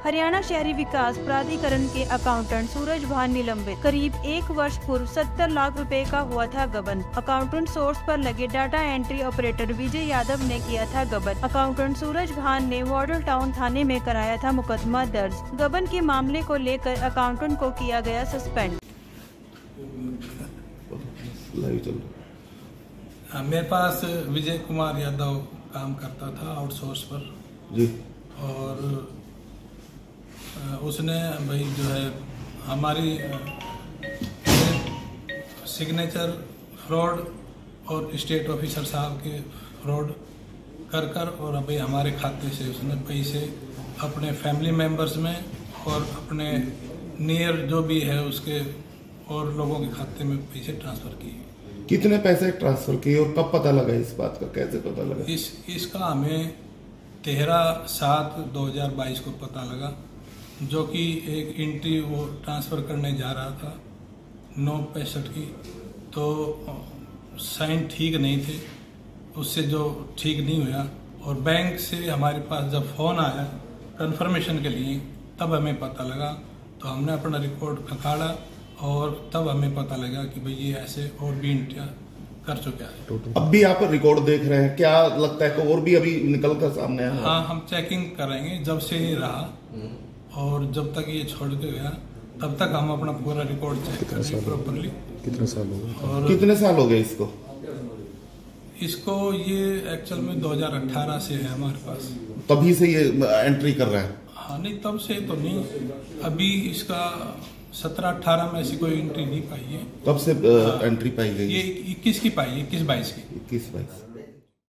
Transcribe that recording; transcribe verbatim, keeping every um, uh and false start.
हरियाणा शहरी विकास प्राधिकरण के अकाउंटेंट सूरज भान निलंबित। करीब एक वर्ष पूर्व सत्तर लाख रुपए का हुआ था गबन। अकाउंटेंट सोर्स पर लगे data entry operator Vijay Yadav ने किया था गबन। अकाउंटेंट सूरज भान ने मॉडल टाउन थाने में कराया था मुकदमा दर्ज। गबन के मामले को लेकर अकाउंटेंट को किया गया सस्पेंड। मेरे पास विजय कुमार यादव काम करता था आउटसोर्स पर जी। और उसने भाई जो है हमारी सिग्नेचर फ्रॉड और स्टेट ऑफिसर साहब के फ्रॉड कर कर और अभी हमारे खाते से उसने पैसे अपने फैमिली मेंबर्स में और अपने नियर जो भी है उसके और लोगों के खाते में पैसे ट्रांसफर किए। कितने पैसे ट्रांसफर किए और कब पता लगा इस बात का, कैसे पता लगा? इस इसका हमें तेरह सात दो हजार बाईस को पता लगा, जो कि एक एंट्री वो ट्रांसफर करने जा रहा था नौ पैंसठ की, तो साइन ठीक नहीं थे, उससे जो ठीक नहीं हुआ और बैंक से हमारे पास जब फोन आया कंफर्मेशन के लिए तब हमें पता लगा। तो हमने अपना रिकॉर्ड खंगाला और तब हमें पता लगा कि भाई ये ऐसे और भी इंट्रिया कर चुका है। अब भी आप रिकॉर्ड देख रहे हैं, क्या लगता है कि और भी अभी निकल कर सामने आया? हाँ, हम चेकिंग करेंगे जब से ये रहा और जब तक ये छोड़ के गया तब तक हम अपना पूरा रिकॉर्ड चेक करेंगे प्रॉपरली। कितने साल हो गए? और कितने साल हो गए इसको? इसको ये एक्चुअल में दो हजार अठारह से है हमारे पास। तभी से ये एंट्री कर रहा है? हाँ, नहीं तब से तो नहीं, अभी इसका सत्रह अठारह में ऐसी कोई एंट्री नहीं पाई है। कब से एंट्री पाई गई? ये इक्कीस की पाई है, इक्कीस बाईस की। इक्कीस बाईस